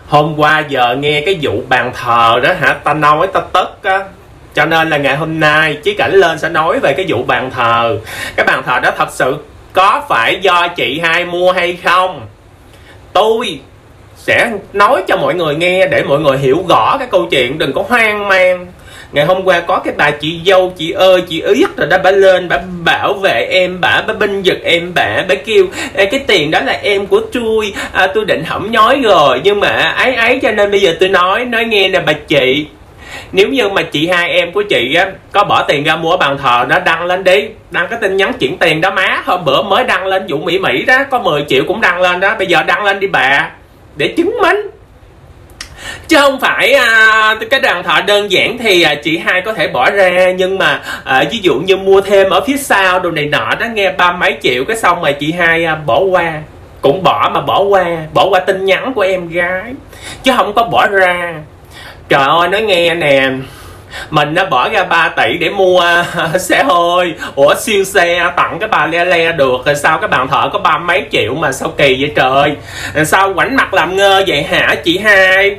Hôm qua giờ nghe cái vụ bàn thờ đó hả, ta nói ta tức á. Cho nên là ngày hôm nay Chí Cảnh lên sẽ nói về cái vụ bàn thờ. Cái bàn thờ đó thật sự có phải do chị hai mua hay không? Tôi sẽ nói cho mọi người nghe để mọi người hiểu rõ cái câu chuyện, đừng có hoang mang. Ngày hôm qua có cái bà chị dâu, chị ơi chị yết rồi đó, bà lên bà bảo vệ em, bà binh vực em, bà kêu cái tiền đó là em của tôi định hỏng nhói rồi, nhưng mà ấy cho nên bây giờ tôi nói nghe nè bà chị. Nếu như mà chị hai em của chị á có bỏ tiền ra mua bàn thờ, nó đăng lên đi, đăng cái tin nhắn chuyển tiền đó má. Hôm bữa mới đăng lên vụ Mỹ đó, có 10 triệu cũng đăng lên đó. Bây giờ đăng lên đi bà, để chứng minh. Chứ không phải cái bàn thờ đơn giản thì chị hai có thể bỏ ra, nhưng mà ví dụ như mua thêm ở phía sau đồ này nọ đó, nghe 30 mấy triệu cái xong mà chị hai bỏ qua. Cũng bỏ qua tin nhắn của em gái, chứ không có bỏ ra. Trời ơi, nói nghe nè, mình đã bỏ ra 3 tỷ để mua xe hơi, siêu xe tặng cái bà le được, rồi sao cái bàn thờ có 30 mấy triệu mà sao kỳ vậy trời? Sao ngoảnh mặt làm ngơ vậy hả chị hai?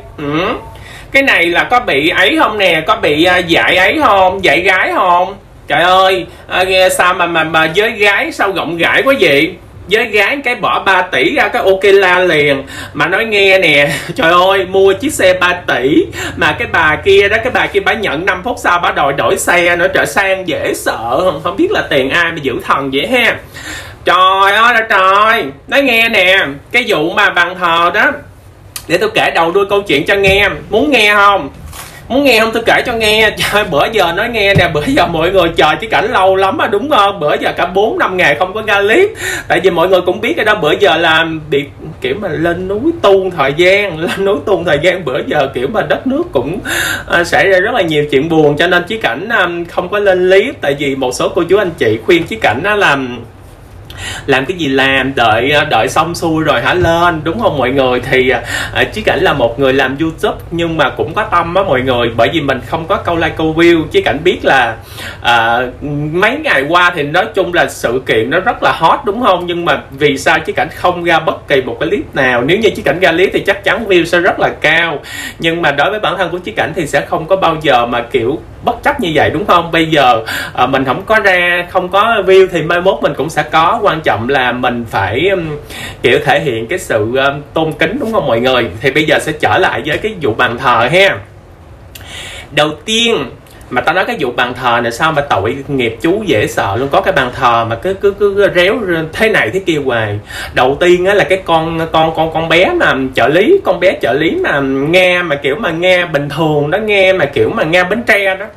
Cái này là có bị ấy không nè, có bị dạy ấy không, dạy gái không? Trời ơi, sao mà với gái sao rộng rãi quá vậy? Với gái cái bỏ 3 tỷ ra cái ok la liền. Mà nói nghe nè, trời ơi, mua chiếc xe 3 tỷ mà cái bà kia bà nhận 5 phút sau bà đòi đổi xe nữa. Trời, sang dễ sợ, không biết là tiền ai mà giữ thần vậy ha. Trời ơi là trời. Nói nghe nè, cái vụ mà bàn thờ đó, để tôi kể đầu đuôi câu chuyện cho nghe. Muốn nghe không? Muốn nghe không tôi kể cho nghe. Trời, bữa giờ nói nghe nè, bữa giờ mọi người chờ Chí Cảnh lâu lắm mà đúng không? Bữa giờ cả 4-5 ngày không có ra clip. Tại vì mọi người cũng biết rồi đó, bữa giờ là bị kiểu mà lên núi tuôn thời gian. Bữa giờ kiểu mà đất nước cũng xảy ra rất là nhiều chuyện buồn, cho nên Chí Cảnh không có lên clip. Tại vì một số cô chú anh chị khuyên Chí Cảnh đó làm cái gì làm, đợi xong xuôi rồi hả lên, đúng không mọi người? Thì Chí Cảnh là một người làm YouTube nhưng mà cũng có tâm á mọi người, bởi vì mình không có câu like câu view. Chí Cảnh biết là mấy ngày qua thì nói chung là sự kiện nó rất là hot đúng không, nhưng mà vì sao Chí Cảnh không ra bất kỳ một cái clip nào? Nếu như Chí Cảnh ra clip thì chắc chắn view sẽ rất là cao, nhưng mà đối với bản thân của Chí Cảnh thì sẽ không có bao giờ mà kiểu bất chấp như vậy đúng không? Bây giờ mình không có ra, không có view thì mai mốt mình cũng sẽ có. Quan trọng là mình phải kiểu thể hiện cái sự tôn kính đúng không mọi người? Thì bây giờ sẽ trở lại với cái vụ bàn thờ ha. Đầu tiên mà tao nói cái vụ bàn thờ này sao mà tội nghiệp chú dễ sợ luôn. Có cái bàn thờ mà cứ réo thế này thế kia hoài. Đầu tiên á là cái con bé mà trợ lý, con bé trợ lý mà nghe mà kiểu mà nghe bình thường đó, nghe mà kiểu mà nghe Bến Tre đó,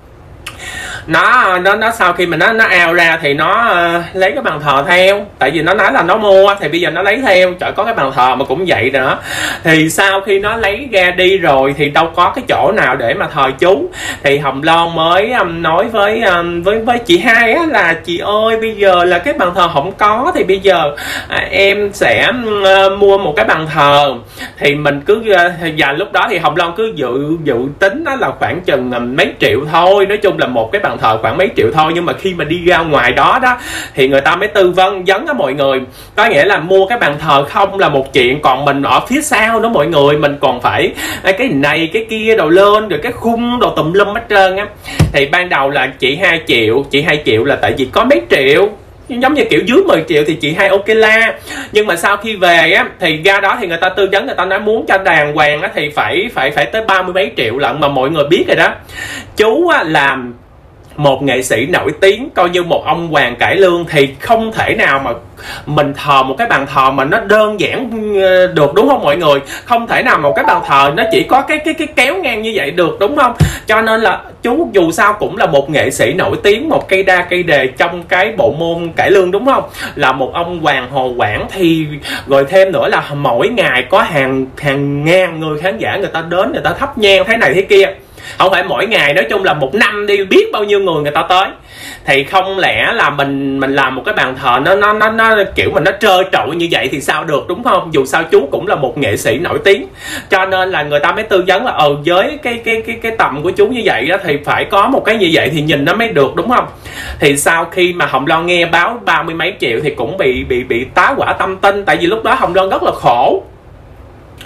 nó sau khi mà nó ao ra thì nó lấy cái bàn thờ theo. Tại vì nó nói là nó mua thì bây giờ nó lấy theo. Trời, có cái bàn thờ mà cũng vậy nữa. Thì sau khi nó lấy ra đi rồi thì đâu có cái chỗ nào để mà thờ chú. Thì Hồng Loan mới nói với chị hai á là chị ơi, bây giờ là cái bàn thờ không có, thì bây giờ em sẽ mua một cái bàn thờ. Thì mình cứ và lúc đó thì Hồng Loan cứ dự tính đó là khoảng chừng mấy triệu thôi. Nói chung là một cái bàn thờ khoảng mấy triệu thôi. Nhưng mà khi mà đi ra ngoài đó thì người ta mới tư vấn vấn á mọi người. Có nghĩa là mua cái bàn thờ không là một chuyện, còn mình ở phía sau đó mọi người, mình còn phải cái này cái kia đồ lên, rồi cái khung đồ tùm lum hết trơn á. Thì ban đầu là chị 2 triệu là tại vì có mấy triệu, giống như kiểu dưới 10 triệu thì chị hai ok la. Nhưng mà sau khi về á thì ra đó thì người ta tư vấn, người ta nói muốn cho đàng hoàng á thì phải tới 30 mấy triệu lận. Mà mọi người biết rồi đó, chú á làm một nghệ sĩ nổi tiếng, coi như một ông Hoàng Cải Lương, thì không thể nào mà mình thờ một cái bàn thờ mà nó đơn giản được đúng không mọi người? Không thể nào một cái bàn thờ nó chỉ có cái kéo ngang như vậy được đúng không? Cho nên là chú dù sao cũng là một nghệ sĩ nổi tiếng, một cây đa cây đề trong cái bộ môn cải lương đúng không? Là một ông Hoàng Hồ Quảng. Thì rồi thêm nữa là mỗi ngày có hàng ngàn người khán giả người ta đến, người ta thắp nhang thế này thế kia. Không phải mỗi ngày, nói chung là một năm đi biết bao nhiêu người ta tới. Thì không lẽ là mình làm một cái bàn thờ nó kiểu mà nó trơ trọi như vậy thì sao được đúng không? Dù sao chú cũng là một nghệ sĩ nổi tiếng, cho nên là người ta mới tư vấn là với cái tầm của chú như vậy đó, thì phải có một cái như vậy thì nhìn nó mới được đúng không? Thì sau khi mà Hồng Loan nghe báo 30 mấy triệu thì cũng bị tá hỏa tâm tinh. Tại vì lúc đó Hồng Loan rất là khổ.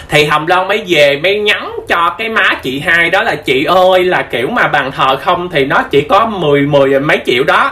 Thì Hồng Loan mới về mới nhắn cho cái má chị hai đó là chị ơi, là kiểu mà bàn thờ không thì nó chỉ có mười mấy triệu đó,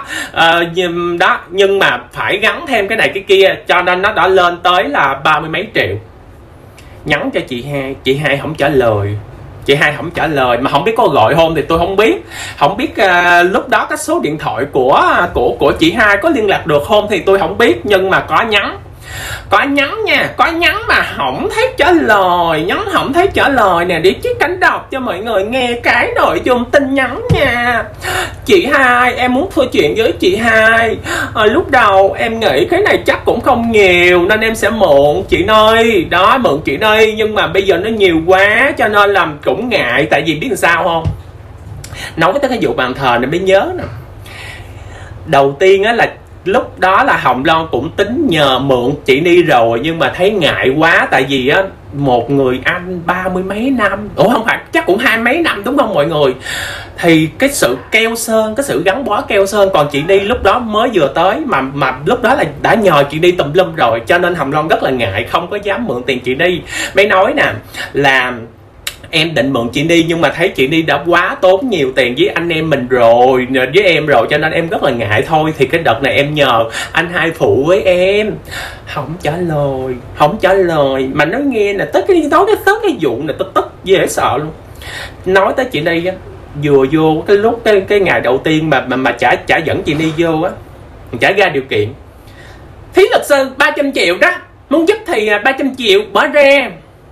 nhưng mà phải gắn thêm cái này cái kia, cho nên nó đã lên tới là 30 mấy triệu. Nhắn cho chị hai không trả lời. Chị hai không trả lời, mà không biết có gọi hôn thì tôi không biết. Không biết lúc đó cái số điện thoại của chị hai có liên lạc được không thì tôi không biết, nhưng mà có nhắn nha, có nhắn mà không thấy trả lời, nhắn không thấy trả lời nè. Để Chí Cảnh đọc cho mọi người nghe cái nội dung tin nhắn nha. Chị hai, em muốn thưa chuyện với chị hai. Lúc đầu em nghĩ cái này chắc cũng không nhiều nên em sẽ mượn chị ơi. Đó, mượn chị ơi, nhưng mà bây giờ nó nhiều quá cho nên làm cũng ngại. Tại vì biết làm sao không? Nói tới cái vụ bàn thờ này mới nhớ nè. Đầu tiên á là lúc đó là Hồng Loan cũng tính nhờ mượn chị Ni rồi, nhưng mà thấy ngại quá. Tại vì á, một người anh 30 mấy năm, không phải, chắc cũng 20 mấy năm đúng không mọi người, thì cái sự keo sơn, cái sự gắn bó keo sơn. Còn chị Ni lúc đó mới vừa tới, mà lúc đó là đã nhờ chị Ni tùm lum rồi, cho nên Hồng Loan rất là ngại, không có dám mượn tiền chị Ni. Mới nói nè là em định mượn chị Ni, nhưng mà thấy chị Ni đã quá tốn nhiều tiền với anh em mình rồi, với em rồi, cho nên em rất là ngại thôi. Thì cái đợt này em nhờ anh hai phụ với em. Không trả lời mà nói nghe nè, tới cái vụ này tôi tức dễ sợ luôn. Nói tới chị Ni á, vừa vô cái lúc cái ngày đầu tiên mà trả dẫn chị Ni vô á, trả ra điều kiện phí luật sư 300 triệu đó, muốn giúp thì 300 triệu bỏ ra.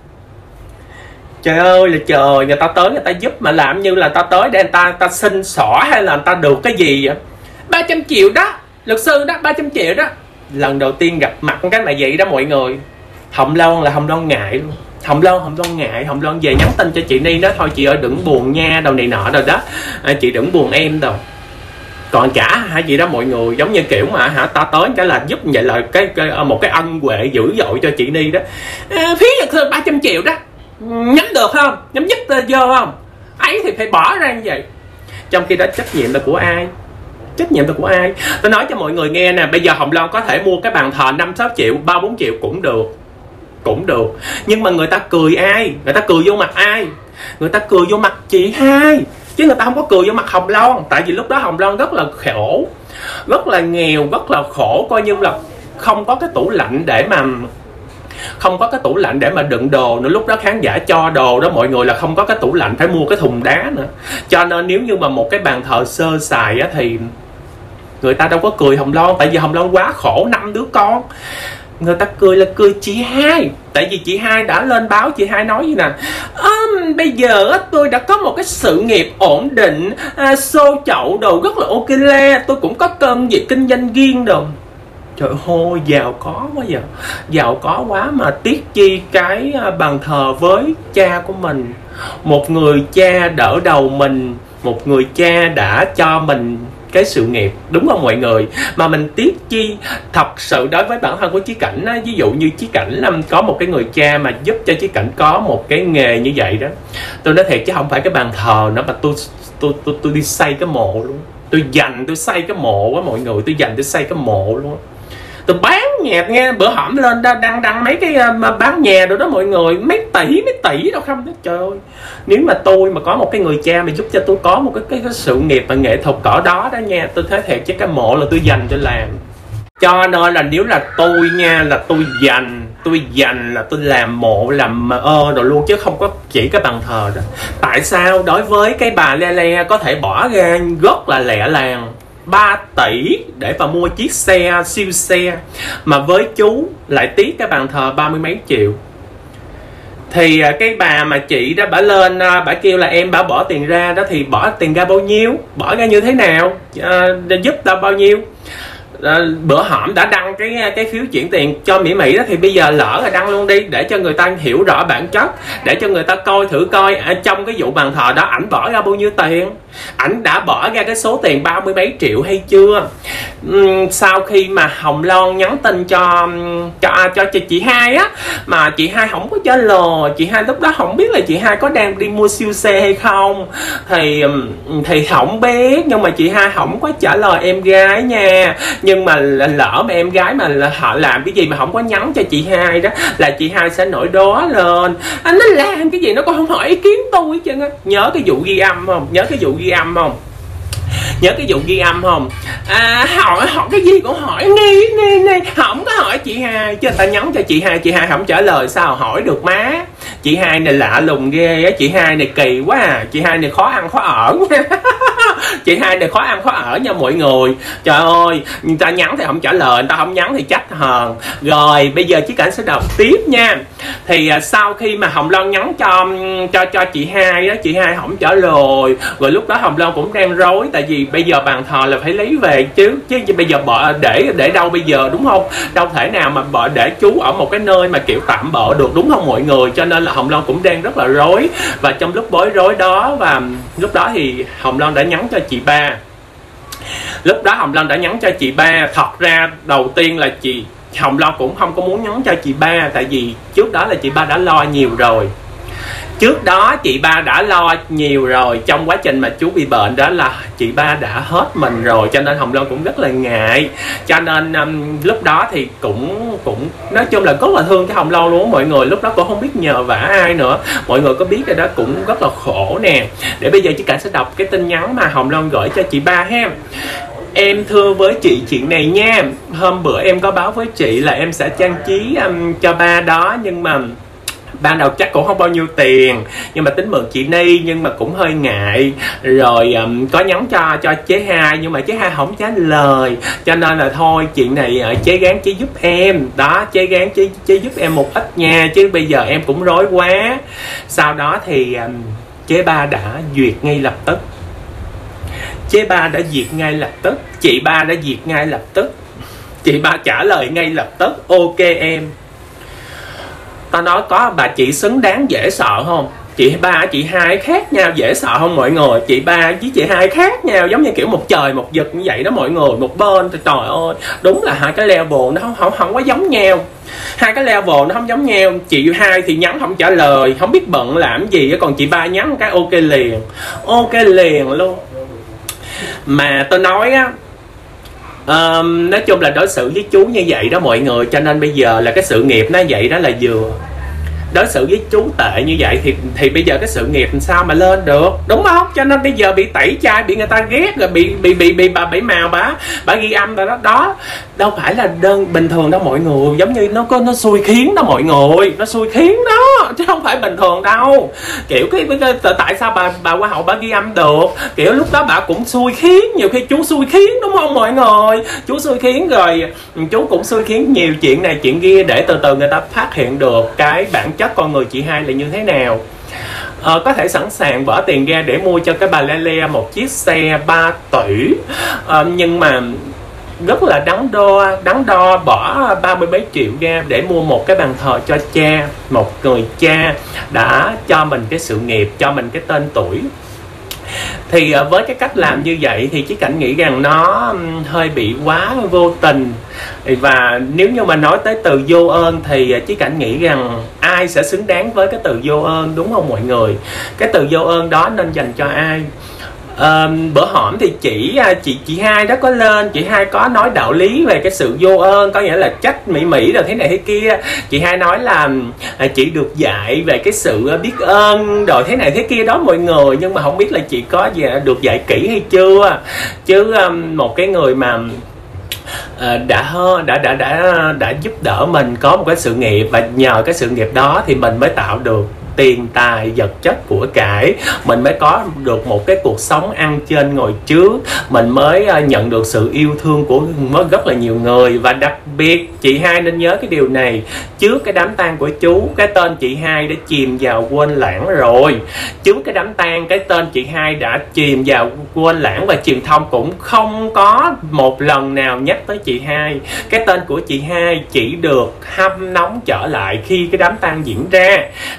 Trời ơi là trời, người ta tới người ta giúp mà làm như là ta tới để người ta xin xỏ hay là người ta được cái gì vậy. 300 triệu đó, luật sư đó, 300 triệu đó. Lần đầu tiên gặp mặt cái này vậy đó mọi người. Hồng Loan ngại luôn. Hồng Loan ngại, Hồng Loan về nhắn tin cho chị Ni đó, thôi chị ơi đừng buồn nha, đầu này nọ rồi đó, chị đừng buồn em đâu. Còn trả hả chị đó mọi người, giống như kiểu mà ta tới cái là giúp vậy là một cái ân huệ dữ dội cho chị Ni đó. Phí luật sư 300 triệu đó, nhắm được không, nhắm giúp vô không ấy thì phải bỏ ra như vậy. Trong khi đó trách nhiệm là của ai? Tôi nói cho mọi người nghe nè, bây giờ Hồng Loan có thể mua cái bàn thờ 5-6 triệu, 3-4 triệu cũng được, nhưng mà người ta cười ai? Người ta cười vô mặt ai? Người ta cười vô mặt chị hai, chứ người ta không có cười vô mặt Hồng Loan. Tại vì lúc đó Hồng Loan rất là khổ, rất là nghèo, rất là khổ, coi như là không có cái tủ lạnh để mà đựng đồ nữa. Lúc đó khán giả cho đồ đó mọi người là không có cái tủ lạnh, phải mua cái thùng đá nữa. Cho nên nếu như mà một cái bàn thờ sơ sài á, thì người ta đâu có cười Hồng Loan. Tại vì Hồng Loan quá khổ, 5 đứa con. Người ta cười là cười chị hai. Tại vì chị hai đã lên báo, chị hai nói gì nè, bây giờ tôi đã có một cái sự nghiệp ổn định, xô chậu đồ rất là ok le, tôi cũng có cơm việc kinh doanh riêng đồ. Trời ơi, giàu có quá mà tiếc chi cái bàn thờ với cha của mình. Một người cha đỡ đầu mình, một người cha đã cho mình cái sự nghiệp, đúng không mọi người? Mà mình tiếc chi. Thật sự đối với bản thân của Chí Cảnh á, ví dụ như Chí Cảnh có một cái người cha mà giúp cho Chí Cảnh có một cái nghề như vậy đó, tôi nói thiệt chứ không phải cái bàn thờ nữa, mà tôi đi xây cái mộ luôn. Tôi xây cái mộ á mọi người, tôi xây cái mộ luôn. Tôi bán nhà nghe, bữa hổm lên đăng mấy cái bán nhà rồi đó mọi người, mấy tỷ đâu không đó. Trời ơi, nếu mà tôi mà có một cái người cha mà giúp cho tôi có một cái sự nghiệp và nghệ thuật cỡ đó đó nha, tôi thấy thiệt chứ cái mộ là tôi dành cho làm. Cho nên là nếu là tôi nha, là tôi dành là tôi làm mộ, làm rồi luôn, chứ không có chỉ cái bàn thờ đó. Tại sao đối với cái bà Le có thể bỏ ra rất là lẹ làng 3 tỷ để mà mua chiếc xe siêu xe, mà với chú lại tiếc cái bàn thờ 30 mấy triệu. Thì cái bà mà chị đó bả lên, bả kêu là em bả bỏ tiền ra đó, thì bỏ tiền ra bao nhiêu, bỏ ra như thế nào, giúp tao bao nhiêu. Bữa hổm đã đăng cái phiếu chuyển tiền cho Mỹ đó, thì bây giờ lỡ là đăng luôn đi để cho người ta hiểu rõ bản chất, để cho người ta coi thử coi trong cái vụ bàn thờ đó ảnh bỏ ra bao nhiêu tiền. Ảnh đã bỏ ra cái số tiền 30 mấy triệu hay chưa? Sau khi mà Hồng Loan nhắn tin cho chị Hai á, mà chị Hai không có trả lời. Chị Hai lúc đó không biết là chị Hai có đang đi mua siêu xe hay không, thì không biết. Nhưng mà chị Hai không có trả lời em gái nha. Nhưng mà lỡ mà em gái mà họ làm cái gì mà không có nhắn cho chị Hai đó, là chị Hai sẽ nổi đó lên. Anh nó làm cái gì nó cũng không hỏi ý kiến tôi chứ. Nhớ cái vụ ghi âm không? Nhớ cái vụ ghi âm không? Nhớ cái vụ ghi âm không? Hỏi cái gì cũng hỏi nghe không có hỏi chị Hai, chứ người ta nhắn cho chị Hai không trả lời sao hỏi được má. Chị Hai này lạ lùng ghê á, chị Hai này kỳ quá à. Chị Hai này khó ăn khó ở. Chị Hai này khó ăn khó ở nha mọi người. Trời ơi, người ta nhắn thì không trả lời, người ta không nhắn thì trách hờn. Rồi bây giờ Chí Cảnh sẽ đọc tiếp nha. Thì sau khi mà Hồng Loan nhắn cho chị Hai á, chị Hai không trả lời. Rồi lúc đó Hồng Loan cũng đang rối, tại vì bây giờ bàn thờ là phải lấy về chứ bây giờ bỏ để đâu bây giờ, đúng không? Đâu thể nào mà bỏ để chú ở một cái nơi mà kiểu tạm bợ được, đúng không mọi người? Cho nên là Hồng Loan cũng đang rất là rối. Và trong lúc bối rối đó, và lúc đó thì Hồng Loan đã nhắn cho chị Ba. Lúc đó Hồng Loan đã nhắn cho chị Ba. Thật ra đầu tiên là Hồng Loan cũng không có muốn nhắn cho chị Ba, tại vì trước đó là chị Ba đã lo nhiều rồi. Trước đó chị Ba đã lo nhiều rồi. Trong quá trình mà chú bị bệnh đó là chị Ba đã hết mình rồi. Cho nên Hồng Loan cũng rất là ngại. Cho nên lúc đó thì cũng nói chung là rất là thương cái Hồng Loan luôn mọi người. Lúc đó cũng không biết nhờ vả ai nữa. Mọi người có biết rồi đó, cũng rất là khổ nè. Để bây giờ Chí Cảnh sẽ đọc cái tin nhắn mà Hồng Loan gửi cho chị Ba ha. Em thưa với chị chuyện này nha. Hôm bữa em có báo với chị là em sẽ trang trí cho ba đó, nhưng mà ban đầu chắc cũng không bao nhiêu tiền, nhưng mà tính mượn chị Ni, nhưng mà cũng hơi ngại. Rồi có nhắn cho chế Hai, nhưng mà chế Hai không trả lời. Cho nên là thôi chuyện này chế gán chế giúp em đó, chế gán chế giúp em một ít nha, chứ bây giờ em cũng rối quá. Sau đó thì chế Ba đã duyệt ngay lập tức. Chế Ba đã duyệt ngay lập tức. Chị Ba đã duyệt ngay lập tức. Chị Ba trả lời ngay lập tức. Ok em. Tao nói có bà chị xứng đáng dễ sợ không? Chị Ba chị Hai khác nhau, dễ sợ không mọi người? Chị Ba với chị Hai khác nhau, giống như kiểu một trời một vực như vậy đó mọi người. Một bên trời ơi, đúng là hai cái level nó không có giống nhau. Hai cái level nó không giống nhau. Chị Hai thì nhắn không trả lời, không biết bận làm gì. Còn chị Ba nhắn cái ok liền. Ok liền luôn. Mà tôi nói á, nói chung là đối xử với chú như vậy đó mọi người. Cho nên bây giờ là cái sự nghiệp nó vậy đó, là vừa đối xử với chú tệ như vậy thì bây giờ cái sự nghiệp làm sao mà lên được, đúng không? Cho nên bây giờ bị tẩy chay, bị người ta ghét, rồi bị bà bảy màu bà ghi âm rồi đó. Đâu phải là đơn bình thường đâu mọi người, giống như nó xui khiến đó mọi người, nó xui khiến đó chứ không phải bình thường đâu. Kiểu tại sao bà Hoa hậu bà ghi âm được, kiểu lúc đó bà cũng xui khiến, nhiều khi chú xui khiến, đúng không mọi người? Chú xui khiến rồi chú cũng xui khiến nhiều chuyện này chuyện kia, để từ từ người ta phát hiện được cái bản chất con người chị Hai là như thế nào. Có thể sẵn sàng bỏ tiền ra để mua cho cái bà Lele một chiếc xe 3 tỷ, nhưng mà rất là đắn đo bỏ 30 mấy triệu ra để mua một cái bàn thờ cho cha, một người cha đã cho mình cái sự nghiệp, cho mình cái tên tuổi. Thì với cái cách làm như vậy thì Chí Cảnh nghĩ rằng nó hơi bị quá vô tình. Và nếu như mà nói tới từ vô ơn thì Chí Cảnh nghĩ rằng ai sẽ xứng đáng với cái từ vô ơn, đúng không mọi người? Cái từ vô ơn đó nên dành cho ai? Bữa hổm thì chị Hai đó có lên, chị Hai có nói đạo lý về cái sự vô ơn, có nghĩa là trách Mỹ rồi thế này thế kia. Chị Hai nói là chị được dạy về cái sự biết ơn rồi thế này thế kia đó mọi người, nhưng mà không biết là chị có được dạy kỹ hay chưa. Chứ một cái người mà đã giúp đỡ mình có một cái sự nghiệp, và nhờ cái sự nghiệp đó thì mình mới tạo được tiền tài vật chất của cải, mình mới có được một cái cuộc sống ăn trên ngồi trước, mình mới nhận được sự yêu thương của rất là nhiều người. Và đặc biệt chị Hai nên nhớ cái điều này, trước cái đám tang của chú, cái tên chị Hai đã chìm vào quên lãng rồi. Trước cái đám tang, cái tên chị Hai đã chìm vào quên lãng, và truyền thông cũng không có một lần nào nhắc tới chị Hai. Cái tên của chị Hai chỉ được hâm nóng trở lại khi cái đám tang diễn ra đó. Rồi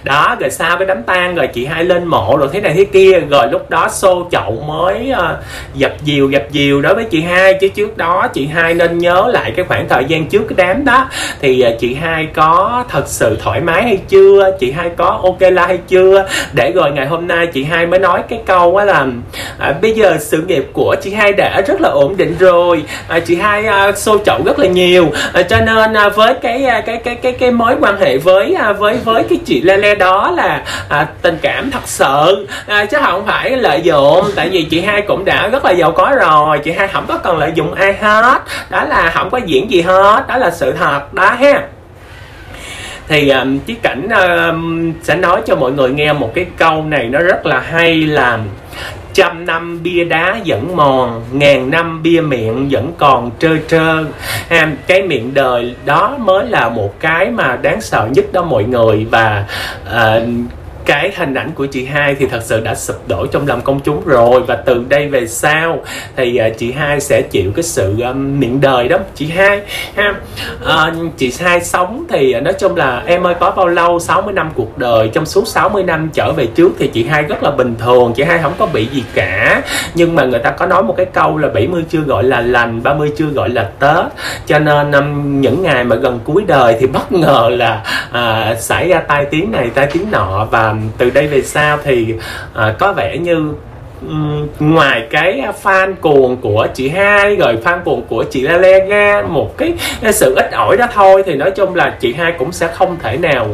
về sau cái đám tang rồi chị hai lên mộ rồi thế này thế kia, rồi lúc đó xô chậu mới dập dìu đối với chị hai. Chứ trước đó chị hai nên nhớ lại cái khoảng thời gian trước cái đám đó thì chị hai có thật sự thoải mái hay chưa, chị hai có ok la hay chưa, để rồi ngày hôm nay chị hai mới nói cái câu á là bây giờ sự nghiệp của chị hai đã rất là ổn định rồi, chị hai xô chậu rất là nhiều, cho nên với cái mối quan hệ với cái chị Lele đó là tình cảm thật sự, chứ không phải lợi dụng. Tại vì chị hai cũng đã rất là giàu có rồi, chị hai không có cần lợi dụng ai hết, đó là không có diễn gì hết, đó là sự thật đó ha. Thì Chí Cảnh sẽ nói cho mọi người nghe một cái câu này nó rất là hay là: 100 năm bia đá vẫn mòn, 1000 năm bia miệng vẫn còn trơ trơ. Cái miệng đời đó mới là một cái mà đáng sợ nhất đó mọi người. Và cái hình ảnh của chị hai thì thật sự đã sụp đổ trong lòng công chúng rồi. Và từ đây về sau thì chị hai sẽ chịu cái sự miệng đời đó chị hai ha. Chị hai sống thì nói chung là em ơi có bao lâu 60 năm cuộc đời, trong suốt 60 năm trở về trước thì chị hai rất là bình thường, chị hai không có bị gì cả. Nhưng mà người ta có nói một cái câu là 70 chưa gọi là lành, 30 chưa gọi là Tết. Cho nên những ngày mà gần cuối đời thì bất ngờ là xảy ra tai tiếng này tai tiếng nọ. Và từ đây về sau thì có vẻ như ngoài cái fan cuồng của chị hai rồi fan cuồng của chị Lele ra một cái sự ít ỏi đó thôi, thì nói chung là chị hai cũng sẽ không thể nào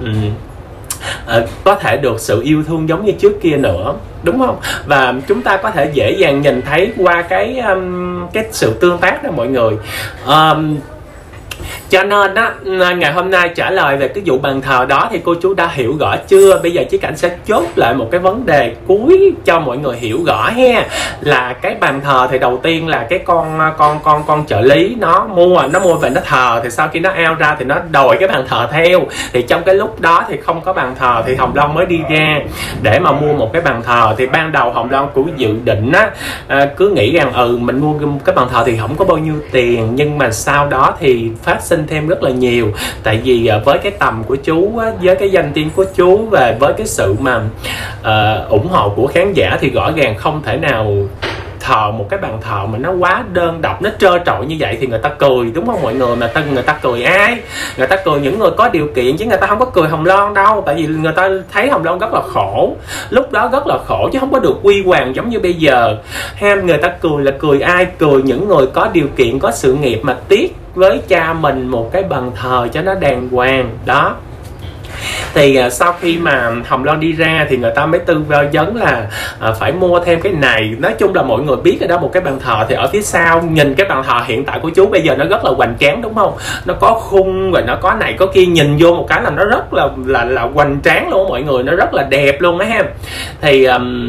có thể được sự yêu thương giống như trước kia nữa, đúng không? Và chúng ta có thể dễ dàng nhìn thấy qua cái sự tương tác đó mọi người. Cho nên đó, ngày hôm nay trả lời về cái vụ bàn thờ đó thì cô chú đã hiểu rõ chưa? Bây giờ Chí Cảnh sẽ chốt lại một cái vấn đề cuối cho mọi người hiểu rõ ha. Là cái bàn thờ thì đầu tiên là cái con trợ lý nó mua về nó thờ, thì sau khi nó out ra thì nó đòi cái bàn thờ theo. Thì trong cái lúc đó thì không có bàn thờ thì Hồng Loan mới đi ra để mà mua một cái bàn thờ. Thì ban đầu Hồng Loan cũng dự định á, cứ nghĩ rằng mình mua cái bàn thờ thì không có bao nhiêu tiền, nhưng mà sau đó thì phát sinh thêm rất là nhiều. Tại vì với cái tầm của chú á, với cái danh tiếng của chú và với cái sự mà ủng hộ của khán giả thì rõ ràng không thể nào thờ một cái bàn thờ mà nó quá đơn độc, nó trơ trọi như vậy thì người ta cười, đúng không mọi người? Mà người ta cười ai? Người ta cười những người có điều kiện, chứ người ta không có cười Hồng Loan đâu. Tại vì người ta thấy Hồng Loan rất là khổ, lúc đó rất là khổ chứ không có được quy hoàng giống như bây giờ. Người ta cười là cười ai? Cười những người có điều kiện, có sự nghiệp mà tiếc với cha mình một cái bàn thờ cho nó đàng hoàng đó. Thì sau khi mà Hồng Loan đi ra thì người ta mới tư vấn là phải mua thêm cái này. Nói chung là mọi người biết rồi đó, một cái bàn thờ thì ở phía sau, nhìn cái bàn thờ hiện tại của chú bây giờ nó rất là hoành tráng, đúng không? Nó có khung rồi nó có này có kia, nhìn vô một cái là nó rất là hoành tráng luôn mọi người, nó rất là đẹp luôn á ha. Thì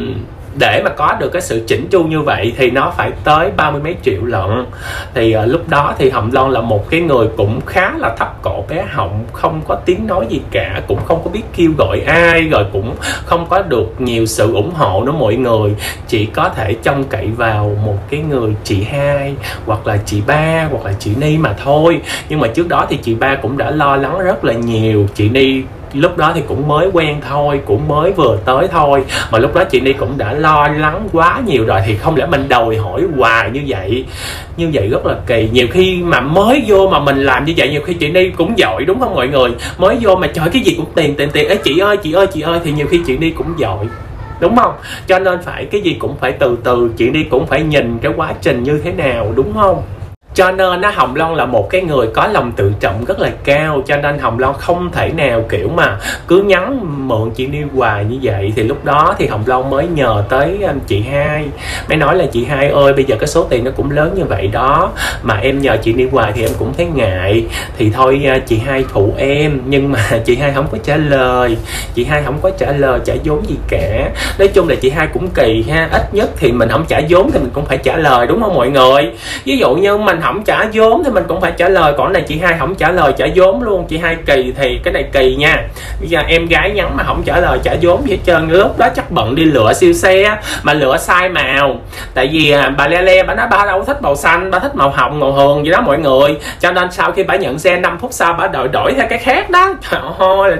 để mà có được cái sự chỉnh chu như vậy thì nó phải tới 30 mấy triệu lận. Thì lúc đó thì Hồng Loan là một cái người cũng khá là thấp cổ bé họng, không có tiếng nói gì cả, cũng không có biết kêu gọi ai, rồi cũng không có được nhiều sự ủng hộ nữa mọi người. Chỉ có thể trông cậy vào một cái người chị hai hoặc là chị ba hoặc là chị Ni mà thôi. Nhưng mà trước đó thì chị ba cũng đã lo lắng rất là nhiều. Chị Ni lúc đó thì cũng mới quen thôi, cũng mới vừa tới thôi, mà lúc đó chị Ni cũng đã lo lắng quá nhiều rồi. Thì không lẽ mình đòi hỏi hoài như vậy rất là kỳ. Nhiều khi mà mới vô mà mình làm như vậy, nhiều khi chị Ni cũng giỏi, đúng không mọi người? Mới vô mà trời cái gì cũng tiền ấy, chị ơi thì nhiều khi chị Ni cũng giỏi, đúng không? Cho nên phải cái gì cũng phải từ từ, chị Ni cũng phải nhìn cái quá trình như thế nào, đúng không? Cho nên Hồng Loan là một cái người có lòng tự trọng rất là cao. Cho nên Hồng Loan không thể nào kiểu mà cứ nhắn mượn chị Ni hoài như vậy. Thì lúc đó thì Hồng Loan mới nhờ tới chị hai, mới nói là chị hai ơi, bây giờ cái số tiền nó cũng lớn như vậy đó, mà em nhờ chị Ni hoài thì em cũng thấy ngại. Thì thôi chị hai phụ em. Nhưng mà chị hai không có trả lời, chị hai không có trả lời trả vốn gì cả. Nói chung là chị hai cũng kỳ ha. Ít nhất thì mình không trả vốn thì mình cũng phải trả lời, đúng không mọi người? Ví dụ như mình không trả vốn thì mình cũng phải trả lời. Còn này chị hai không trả lời trả vốn luôn, chị hai kỳ thì cái này kỳ nha. Bây giờ em gái nhắn mà không trả lời trả vốn gì hết trơn, lúc đó chắc bận đi lựa siêu xe mà lựa sai màu. Tại vì bà Lele bà nói bà đâu thích màu xanh, bà thích màu hồng màu hường gì đó mọi người. Cho nên sau khi bà nhận xe 5 phút sau bà đổi theo cái khác đó. Trời ơi là trời,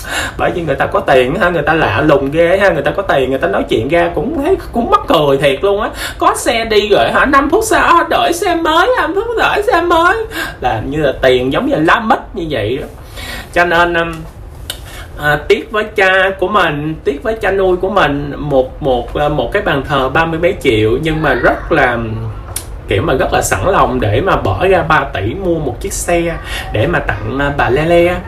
Bởi vì người ta có tiền ha, người ta lạ lùng ghê ha, người ta có tiền người ta nói chuyện ra cũng thấy cũng mắc cười thiệt luôn á. Có xe đi rồi hả, 5 phút sau đợi xe mới, 5 phút đợi xe mới, làm như là tiền giống như lá mít như vậy đó. Cho nên tiếc với cha của mình, tiếc với cha nuôi của mình, một cái bàn thờ 30 mấy triệu, nhưng mà rất là kiểu mà rất là sẵn lòng để mà bỏ ra 3 tỷ mua một chiếc xe để mà tặng bà Lele,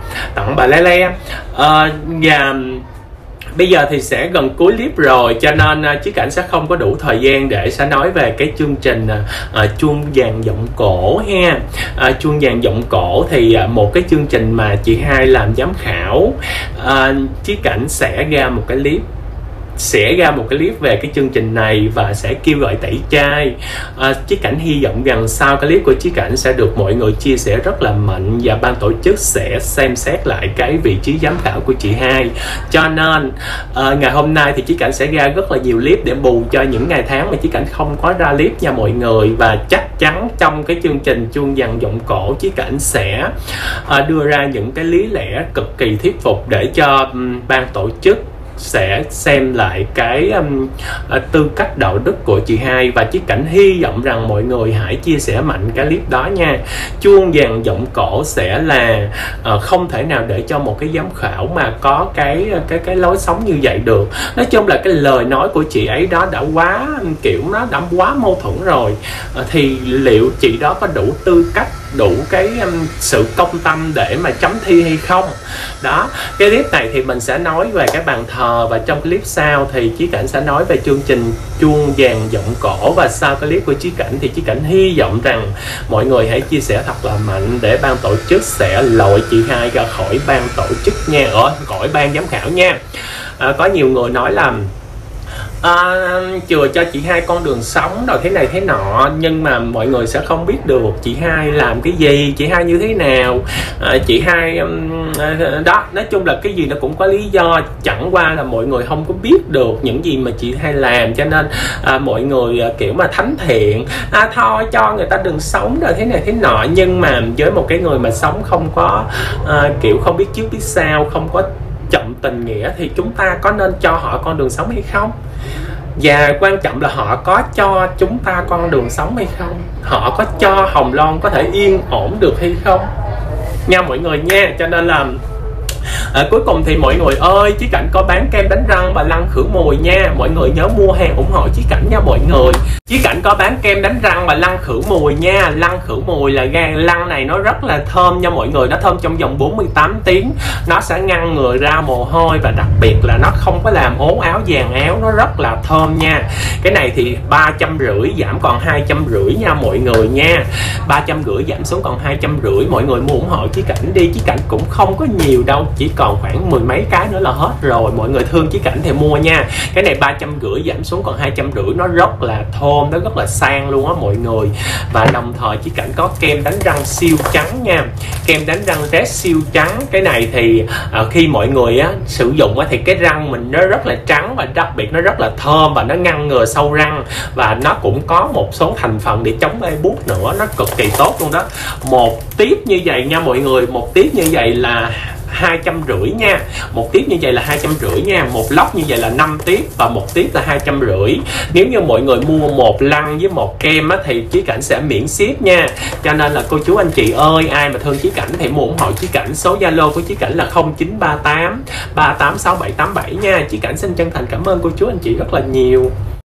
và bây giờ thì sẽ gần cuối clip rồi, cho nên Chí Cảnh sẽ không có đủ thời gian để sẽ nói về cái chương trình chuông vàng giọng cổ ha. Chuông vàng giọng cổ thì một cái chương trình mà chị Hai làm giám khảo. Chí Cảnh sẽ ra một cái clip về cái chương trình này và sẽ kêu gọi tẩy chay. Chí Cảnh hy vọng rằng sau cái clip của Chí Cảnh sẽ được mọi người chia sẻ rất là mạnh, và ban tổ chức sẽ xem xét lại cái vị trí giám khảo của chị Hai. Cho nên ngày hôm nay thì Chí Cảnh sẽ ra rất là nhiều clip để bù cho những ngày tháng mà Chí Cảnh không có ra clip nha mọi người. Và chắc chắn trong cái chương trình chuông vàng giọng cổ, Chí Cảnh sẽ đưa ra những cái lý lẽ cực kỳ thuyết phục để cho ban tổ chức sẽ xem lại cái tư cách đạo đức của chị Hai. Và Chí Cảnh hy vọng rằng mọi người hãy chia sẻ mạnh cái clip đó nha. Chuông vàng giọng cổ sẽ là không thể nào để cho một cái giám khảo mà có cái lối sống như vậy được. Nói chung là cái lời nói của chị ấy đó đã quá kiểu, nó đã quá mâu thuẫn rồi, thì liệu chị đó có đủ tư cách, đủ cái sự công tâm để mà chấm thi hay không đó. Cái clip này thì mình sẽ nói về cái bàn thờ, và trong clip sau thì Chí Cảnh sẽ nói về chương trình chuông vàng giọng cổ. Và sau cái clip của Chí Cảnh thì Chí Cảnh hy vọng rằng mọi người hãy chia sẻ thật là mạnh để ban tổ chức sẽ loại chị Hai ra khỏi ban tổ chức nha, khỏi ban giám khảo nha. Có nhiều người nói là chừa cho chị Hai con đường sống rồi thế này thế nọ, nhưng mà mọi người sẽ không biết được chị Hai làm cái gì, chị Hai như thế nào. Chị Hai đó, nói chung là cái gì nó cũng có lý do, chẳng qua là mọi người không có biết được những gì mà chị Hai làm, cho nên mọi người kiểu mà thánh thiện, thôi cho người ta đừng sống rồi thế này thế nọ. Nhưng mà với một cái người mà sống không có kiểu không biết trước biết sau, không có trọng tình nghĩa, thì chúng ta có nên cho họ con đường sống hay không? Và quan trọng là họ có cho chúng ta con đường sống hay không? Họ có cho Hồng Loan có thể yên ổn được hay không nha mọi người nha. Cho nên là cuối cùng thì mọi người ơi, Chí Cảnh có bán kem đánh răng và lăn khử mùi nha. Mọi người nhớ mua hàng ủng hộ Chí Cảnh nha mọi người. Chí Cảnh có bán kem đánh răng và lăn khử mùi nha. Lăn khử mùi là lăn này nó rất là thơm nha mọi người. Nó thơm trong vòng 48 tiếng. Nó sẽ ngăn người ra mồ hôi, và đặc biệt là nó không có làm ố áo vàng áo. Nó rất là thơm nha. Cái này thì 350 giảm còn 250 nha mọi người nha. 350 giảm xuống còn 250. Mọi người mua ủng hộ Chí Cảnh đi. Chí Cảnh cũng không có nhiều đâu, chỉ còn khoảng 10 mấy cái nữa là hết rồi. Mọi người thương Chí Cảnh thì mua nha. Cái này 350 giảm xuống còn 250. Nó rất là thơm, nó rất là sang luôn á mọi người. Và đồng thời Chí Cảnh có kem đánh răng siêu trắng nha. Kem đánh răng Red siêu trắng. Cái này thì khi mọi người sử dụng thì cái răng mình nó rất là trắng, và đặc biệt nó rất là thơm, và nó ngăn ngừa sâu răng, và nó cũng có một số thành phần để chống ê buốt nữa. Nó cực kỳ tốt luôn đó. Một tiếp như vậy nha mọi người, một tiếp như vậy là 250 nha. Một tiếp như vậy là 250 nha. Một lốc như vậy là 5 tiếp, và một tiếp là 250. Nếu như mọi người mua một lăn với một kem thì Chí Cảnh sẽ miễn ship nha. Cho nên là cô chú anh chị ơi, ai mà thương Chí Cảnh thì mua ủng hộ Chí Cảnh. Số Zalo của Chí Cảnh là 0938 386787 nha. Chí Cảnh xin chân thành cảm ơn cô chú anh chị rất là nhiều.